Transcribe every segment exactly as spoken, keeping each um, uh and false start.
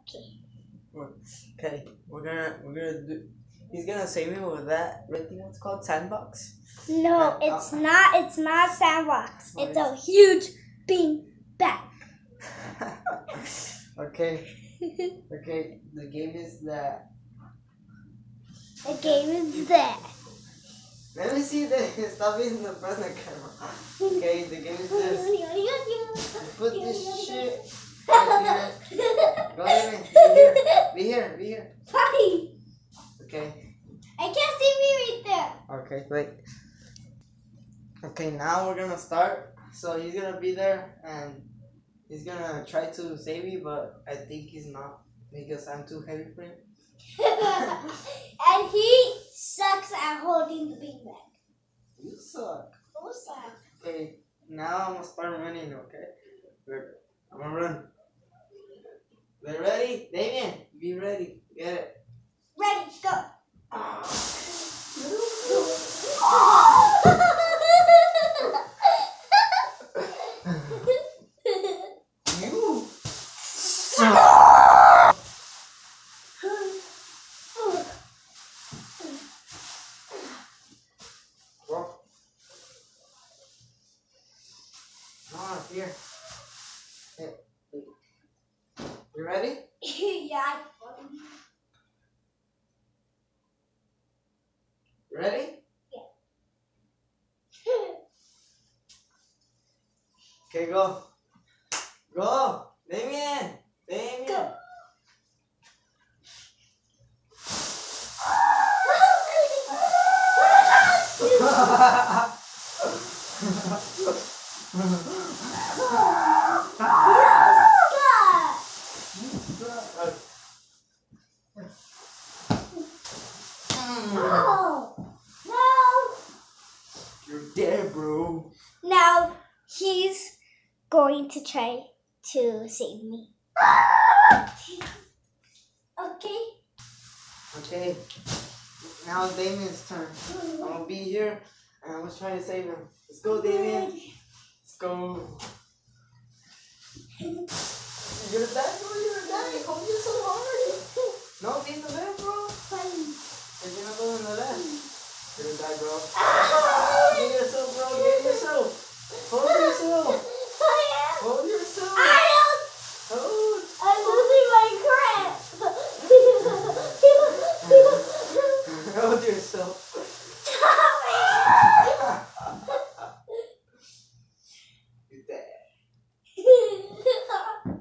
Okay. Okay, we're gonna we're gonna do. He's gonna save me with that red thing. What's called sandbox? No, And, it's uh, not. It's not a sandbox. What It's is a huge bean bag. Okay. Okay. The game is that. The game is that. Let me see this. Stop being the front of the camera. Okay, the game is this. You put this shit right here. Go ahead, be here. Be here. Be here. Hi. Okay. I can't see me right there. Okay, wait. Okay, now we're gonna start. So he's gonna be there and he's gonna try to save me, but I think he's not because I'm too heavy for him. And he sucks at holding the bean bag. You suck. Who sucks? Okay, now I'm gonna start running, okay? I'm gonna run. They ready? Damien, be ready. Get it. Ready, go. You suck. Well, ah, here. Hey, wait. You ready? Yeah. You ready? Okay, go. Go. Damien. Damien. Go. Oh, no. You're dead, bro. Now he's going to try to save me. Okay. Okay. Now it's Damien's turn. I'm gonna be here and I was trying to save him. Let's go, Damien. Let's go. You're gonna die, bro. You're gonna die. Hold you so hard. No, be in the left, bro. If you're not going in the left, you're gonna die, bro. Get yourself, bro. Get yourself. Hold yourself. Hold yourself. I don't. Hold. I'm losing my crap. Hold yourself. Stop You're dead. it.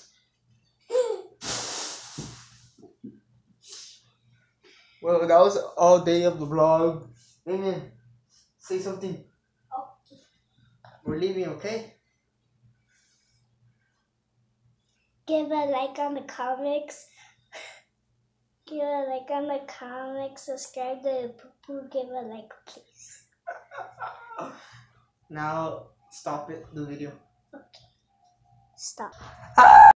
Well, that was all day of the vlog. Damien, say something. Okay. We're leaving, okay? Give a like on the comics. Give a like on the comics. Subscribe to Poo. Give a like, please. Now, stop it, the video. Okay. Stop.